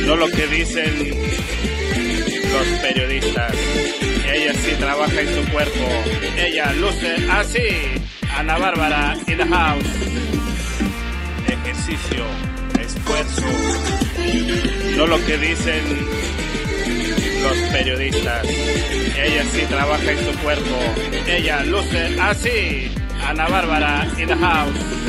no lo que dicen los periodistas. Ella sí trabaja en su cuerpo, ella luce así. Ana Bárbara in the house. Ejercicio, esfuerzo, no lo que dicen los periodistas. Ella sí trabaja en su cuerpo, ella luce así. Ana Bárbara in the house.